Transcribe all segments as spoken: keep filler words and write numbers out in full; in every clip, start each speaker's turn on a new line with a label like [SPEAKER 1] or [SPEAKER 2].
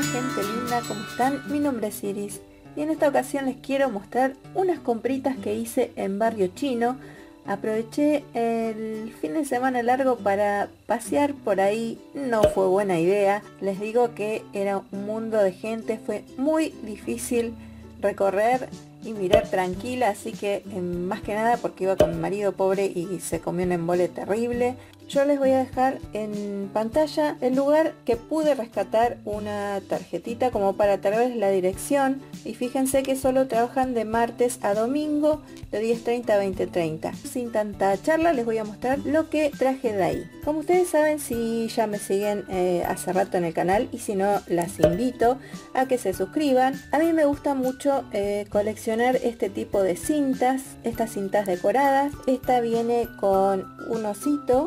[SPEAKER 1] gente linda, ¿cómo están? Mi nombre es Iris y en esta ocasión les quiero mostrar unas compritas que hice en Barrio Chino. Aproveché el fin de semana largo para pasear por ahí, no fue buena idea. Les digo que era un mundo de gente, fue muy difícil recorrer y mirar tranquila, así que eh, más que nada porque iba con mi marido pobre y se comió un embole terrible. Yo les voy a dejar en pantalla el lugar que pude rescatar una tarjetita como para traerles la dirección, y fíjense que solo trabajan de martes a domingo de diez treinta a veinte treinta. Sin tanta charla les voy a mostrar lo que traje de ahí. Como ustedes saben, si ya me siguen eh, hace rato en el canal, y si no, las invito a que se suscriban. A mí me gusta mucho eh, coleccionar este tipo de cintas, estas cintas decoradas. Esta viene con un osito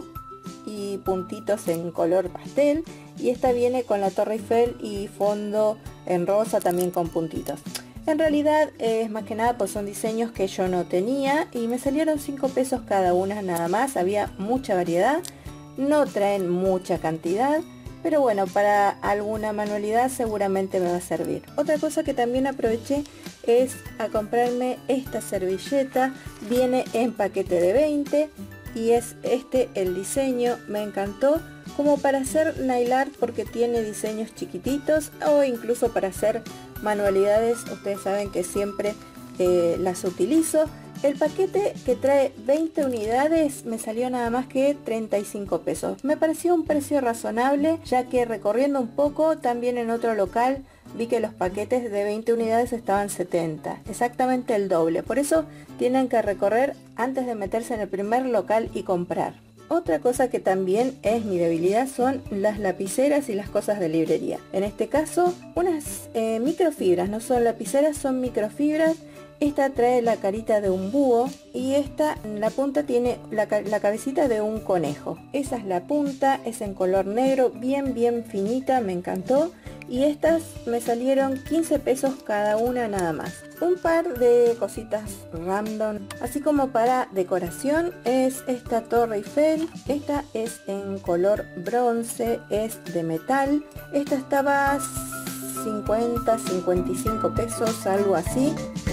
[SPEAKER 1] y puntitos en color pastel, y esta viene con la Torre Eiffel y fondo en rosa también con puntitos. En realidad eh, es más que nada pues son diseños que yo no tenía y me salieron cinco pesos cada una nada más. Había mucha variedad, no traen mucha cantidad, pero bueno, para alguna manualidad seguramente me va a servir. Otra cosa que también aproveché es a comprarme esta servilleta. Viene en paquete de veinte y es este el diseño, me encantó, como para hacer nail art porque tiene diseños chiquititos, o incluso para hacer manualidades. Ustedes saben que siempre eh, las utilizo. El paquete, que trae veinte unidades, me salió nada más que treinta y cinco pesos. Me pareció un precio razonable, ya que recorriendo un poco también en otro local vi que los paquetes de veinte unidades estaban setenta, exactamente el doble. Por eso tienen que recorrer antes de meterse en el primer local y comprar. Otra cosa que también es mi debilidad son las lapiceras y las cosas de librería. En este caso, unas eh, microfibras, no son lapiceras, son microfibras. Esta trae la carita de un búho y esta en la punta tiene la, la cabecita de un conejo. Esa es la punta, es en color negro, bien bien finita, me encantó. Y estas me salieron quince pesos cada una nada más. Un par de cositas random, así como para decoración, es esta Torre Eiffel. Esta es en color bronce, es de metal. Esta estaba cincuenta, cincuenta y cinco pesos, algo así.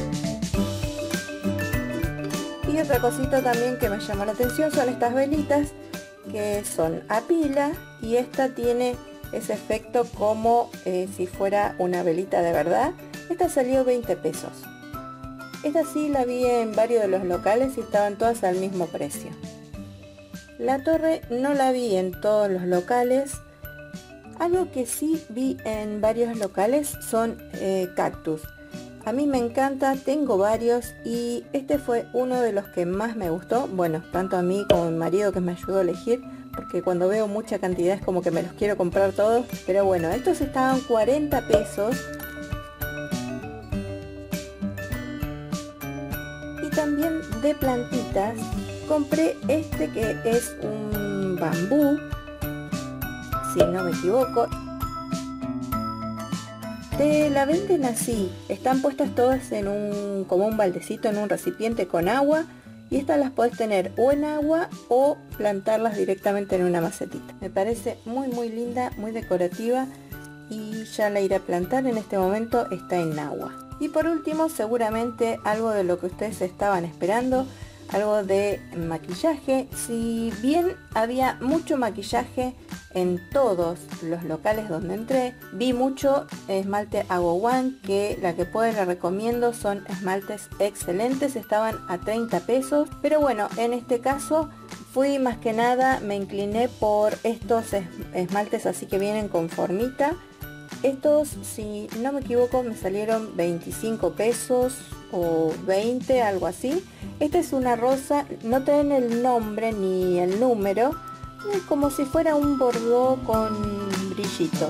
[SPEAKER 1] Y otra cosita también que me llamó la atención son estas velitas que son a pila, y esta tiene ese efecto como eh, si fuera una velita de verdad. Esta salió veinte pesos. Esta sí la vi en varios de los locales y estaban todas al mismo precio. La torre no la vi en todos los locales. Algo que sí vi en varios locales son eh, cactus. A mí me encanta, tengo varios y este fue uno de los que más me gustó. Bueno, tanto a mí como a mi marido, que me ayudó a elegir, porque cuando veo mucha cantidad es como que me los quiero comprar todos. Pero bueno, estos estaban cuarenta pesos. Y también de plantitas compré este que es un bambú, si no me equivoco. Te la venden así, están puestas todas en un como un baldecito, en un recipiente con agua, y estas las podés tener o en agua o plantarlas directamente en una macetita. Me parece muy muy linda, muy decorativa, y ya la iré a plantar. En este momento está en agua. Y por último, seguramente algo de lo que ustedes estaban esperando, algo de maquillaje. Si bien había mucho maquillaje en todos los locales donde entré, vi mucho esmalte Agua One, que la que puedo la recomiendo, son esmaltes excelentes, estaban a treinta pesos. Pero bueno, en este caso fui más que nada, me incliné por estos es esmaltes así que vienen con formita. Estos, si no me equivoco, me salieron veinticinco pesos o veinte, algo así. Esta es una rosa, no traen el nombre ni el número, es como si fuera un bordó con brillitos.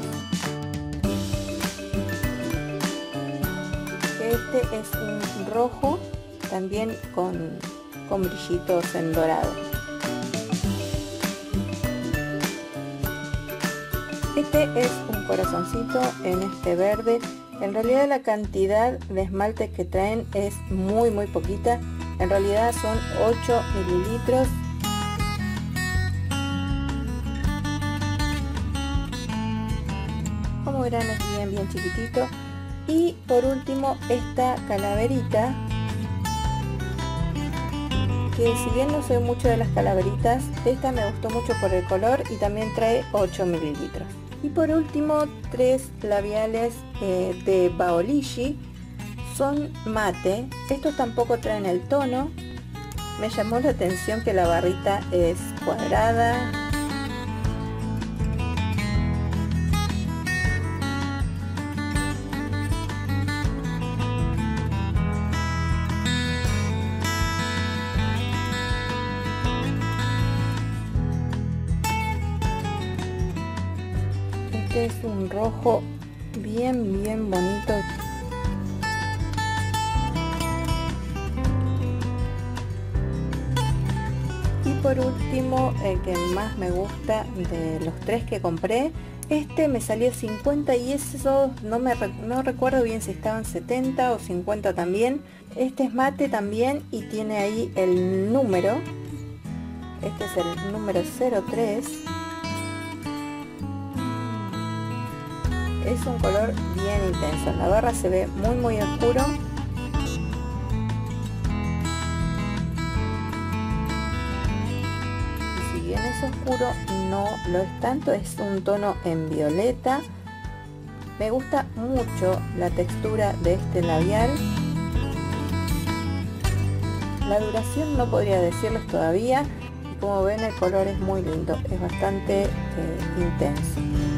[SPEAKER 1] Este es un rojo, también con, con brillitos en dorado. Este es un corazoncito en este verde. En realidad la cantidad de esmalte que traen es muy muy poquita. En realidad son ocho mililitros. como verán es bien bien chiquitito. Y por último esta calaverita, que si bien no soy mucho de las calaveritas, esta me gustó mucho por el color y también trae ocho mililitros. Y por último tres labiales eh, de Baolishi, son mate, estos tampoco traen el tono. Me llamó la atención que la barrita es cuadrada. Este es un rojo bien bien bonito. Y por último, el que más me gusta de los tres que compré, este me salió cincuenta y esos no me no recuerdo bien si estaban setenta o cincuenta también. Este es mate también y tiene ahí el número. Este es el número cero tres. Es un color bien intenso, en la barra se ve muy muy oscuro. Y si bien es oscuro, no lo es tanto, es un tono en violeta. Me gusta mucho la textura de este labial. La duración no podría decirles todavía. Y como ven, el color es muy lindo, es bastante eh, intenso.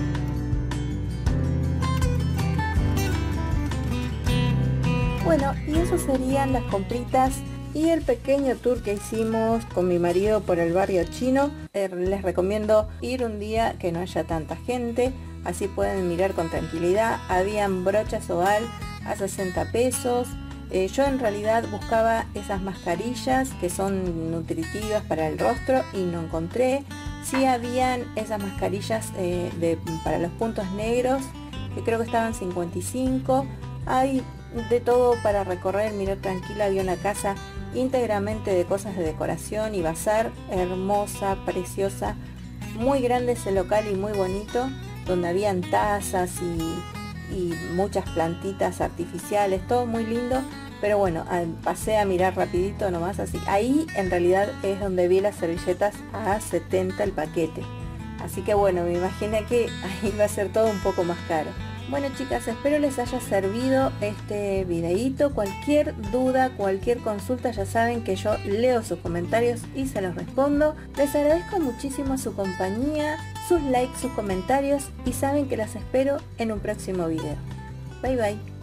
[SPEAKER 1] Bueno, y eso serían las compritas y el pequeño tour que hicimos con mi marido por el barrio chino. Eh, les recomiendo ir un día que no haya tanta gente, así pueden mirar con tranquilidad. Habían brochas oval a sesenta pesos. Eh, yo en realidad buscaba esas mascarillas que son nutritivas para el rostro y no encontré. Sí habían esas mascarillas eh, de, para los puntos negros, que creo que estaban cincuenta y cinco. Hay de todo para recorrer, mirar tranquila. Había una casa íntegramente de cosas de decoración y bazar, hermosa, preciosa, muy grande ese local y muy bonito, donde habían tazas y, y muchas plantitas artificiales, todo muy lindo. Pero bueno, pasé a mirar rapidito nomás así. Ahí en realidad es donde vi las servilletas a setenta el paquete, así que bueno, me imaginé que ahí va a ser todo un poco más caro. Bueno chicas, espero les haya servido este videíto. Cualquier duda, cualquier consulta, ya saben que yo leo sus comentarios y se los respondo. Les agradezco muchísimo su compañía, sus likes, sus comentarios y saben que las espero en un próximo video. Bye bye.